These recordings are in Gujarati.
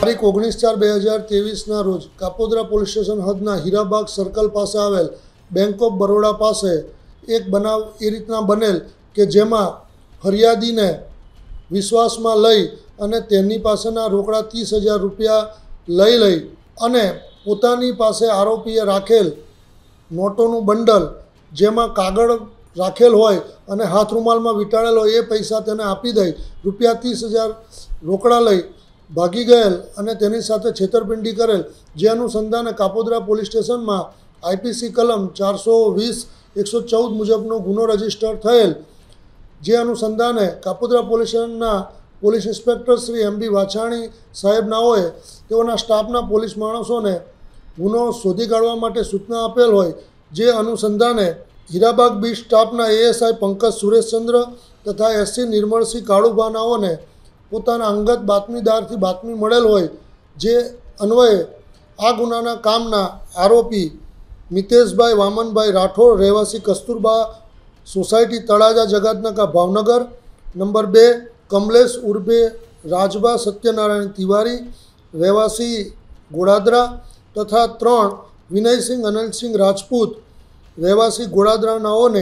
તારીખ 19/4/2023 રોજ કાપોદ્રા પોલીસ સ્ટેશન હદના હીરાબાગ સર્કલ પાસે આવેલ બેંક ઓફ બરોડા પાસે એક બનાવ એ રીતના બનેલ કે જેમાં ફરિયાદીને વિશ્વાસમાં લઈ અને તેની પાસેના રોકડા 30,000 રૂપિયા લઈ અને પોતાની પાસે આરોપીએ રાખેલ નોટોનું બંડલ જેમાં કાગળ રાખેલ હોય અને હાથ રૂમાલમાં વીંટાળેલ હોય એ પૈસા તેને આપી દઈ રૂપિયા 30,000 રોકડા લઈ ભાગી ગયેલ અને તેની સાથે છેતરપિંડી કરેલ, જે અનુસંધાને કાપોદ્રા પોલીસ સ્ટેશનમાં આઈપીસી કલમ 420-114 મુજબનો ગુનો રજીસ્ટર થયેલ, જે અનુસંધાને કાપોદ્રા પોલીસ સ્ટેશનના police inspector Shri MB Vachhani સાહેબ નાઓએ તેઓના સ્ટાફના પોલીસ માણસોને ગુનો શોધી કાઢવા માટે સૂચના આપેલ હોય, જે અનુસંધાને હીરાબાગ બીટ સ્ટાફના એએસઆઈ પંકજ સુરેશચંદ્ર તથા એસસી નિર્મળસિંહ કાળુભા નાઓને પોતાના અંગત બાતમીદારથી બાતમી મળેલ હોય, જે અન્વયે આ ગુનાના કામના આરોપી મિતેશભાઈ વામનભાઈ રાઠોડ રહેવાસી કસ્તુરબા સોસાયટી તળાજા જગાતનાકા ભાવનગર, નંબર 2 કમલેશ ઉર્ફે રાજબા સત્યનારાયણ તિવારી રહેવાસી ગોડાદરા તથા 3 વિનયસિંહ અનિલસિંહ રાજપૂત રહેવાસી ગોડાદરા નાઓને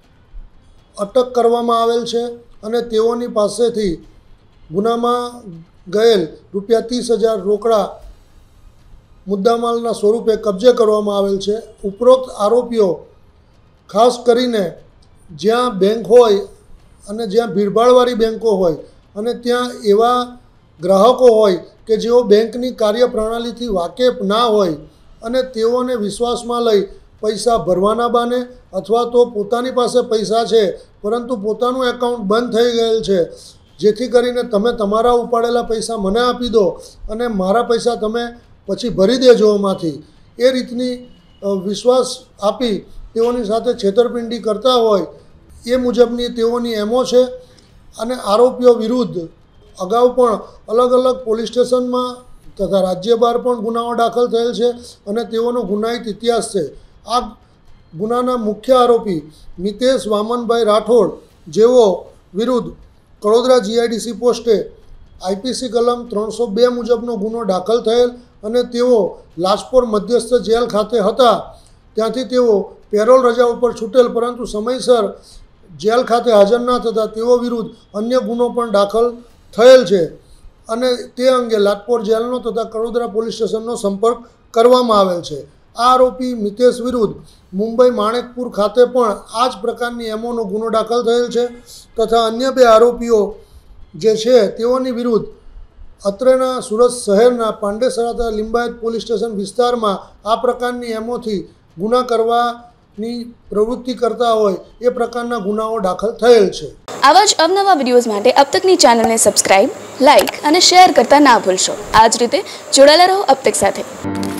અટક કરવામાં આવેલ છે અને તેઓની પાસેથી ગુનામાં ગયેલ રૂપિયા 30,000 રોકડા મુદ્દામાલના સ્વરૂપે કબજે કરવામાં આવેલ છે। ઉપરોક્ત આરોપીઓ ખાસ કરીને જ્યાં બેંક હોય અને જ્યાં ભીડભાડવાળી બેંકો હોય અને ત્યાં એવા ગ્રાહકો હોય કે જેઓ બેંકની કાર્યપ્રણાલીથી વાકેફ ના હોય અને તેઓને વિશ્વાસમાં લઈ પૈસા ભરવાના બાને અથવા તો પોતાની પાસે પૈસા છે પરંતુ પોતાનું એકાઉન્ટ બંધ થઈ ગયેલ છે, જેથી કરીને તમે તમારા ઉપાડેલા પૈસા મને આપી દો અને મારા પૈસા તમે પછી ભરી દેજો એમાંથી, એ રીતની વિશ્વાસ આપી તેઓની સાથે છેતરપિંડી કરતા હોય એ મુજબની તેઓની એમો છે। અને આરોપીઓ વિરુદ્ધ અગાઉ પણ અલગ અલગ પોલીસ સ્ટેશનમાં તથા રાજ્ય બહાર પણ ગુનાઓ દાખલ થયેલ છે અને તેઓનો ગુનાહિત ઇતિહાસ છે। આ ગુનાના મુખ્ય આરોપી મિતેશ વામનભાઈ રાઠોડ, જેઓ વિરુદ્ધ કડોદરા જીઆઈડીસી પોસ્ટે આઈપીસી કલમ 302 મુજબનો ગુનો દાખલ થયેલ અને તેઓ લાજપોર મધ્યસ્થ જેલ ખાતે હતા, ત્યાંથી તેઓ પેરોલ રજા ઉપર છૂટેલ પરંતુ સમયસર જેલ ખાતે હાજર ન થતાં તેઓ વિરુદ્ધ અન્ય ગુનો પણ દાખલ થયેલ છે અને તે અંગે લાજપોર જેલનો તથા કડોદરા પોલીસ સ્ટેશનનો સંપર્ક કરવામાં આવેલ છે। આ આરોપી મિતેશ વિરુદ્ધ મુંબઈ માણેકપુર ખાતે પણ આ જ પ્રકારની એમોનો ગુનો દાખલ થયેલ છે તથા અન્ય 2 આરોપીઓ જે છે તેઓની વિરુદ્ધ અત્રેના સુરત શહેરના પાંડેસરા લિંબાયત પોલીસ સ્ટેશન વિસ્તારમાં આ પ્રકારની એમોથી ગુના કરવાની પ્રવૃત્તિ કરતા હોય એ પ્રકારના ગુનાઓ દાખલ થયેલ છે। આવા જ અવનવા વિડીયોઝ માટે અબ તકની ચેનલને સબસ્ક્રાઇબ, લાઇક અને શેર કરતા ના ભૂલશો। આ જ રીતે જોડાયેલા રહો અબ તક સાથે।